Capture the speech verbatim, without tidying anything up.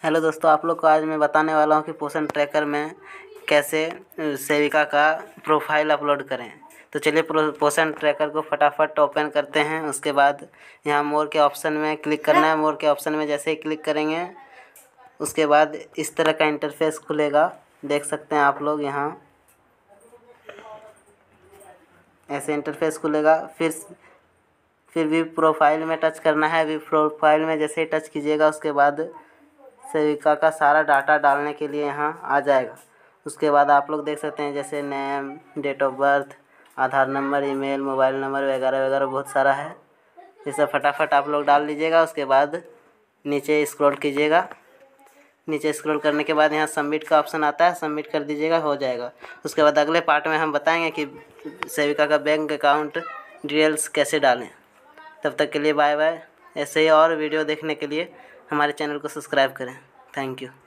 Hello दोस्तों, आप लोग को आज मैं बताने वाला हूँ कि पोषण ट्रैकर में कैसे सेविका का प्रोफाइल अपलोड करें। तो चलिए पोषण ट्रैकर को फटाफट ओपन करते हैं। उसके बाद यहाँ मोर के ऑप्शन में क्लिक करना है। मोर के ऑप्शन में जैसे ही क्लिक करेंगे उसके बाद इस तरह का इंटरफेस खुलेगा। देख सकते हैं आप लोग, यहाँ ऐसे इंटरफेस खुलेगा। फिर फिर भी प्रोफाइल में टच करना है। भी प्रोफाइल में जैसे ही टच कीजिएगा उसके बाद सेविका का सारा डाटा डालने के लिए यहाँ आ जाएगा। उसके बाद आप लोग देख सकते हैं जैसे name, date of birth, Aadhaar number, email, mobile number वगैरह वगैरह बहुत सारा है। ये सब फटाफट आप लोग डाल लीजिएगा। उसके बाद नीचे स्क्रॉल कीजिएगा। नीचे स्क्रॉल करने के बाद यहाँ सबमिट का ऑप्शन आता है, सबमिट कर दीजिएगा, हो जाएगा। उसके बाद अगले पार्ट में हम बताएंगे कि सेविका का बैंक अकाउंट डिटेल्स कैसे डालें। तब तक के लिए बाय बाय। ऐसे ही और वीडियो देखने के लिए हमारे चैनल को सब्सक्राइब करें। Thank you.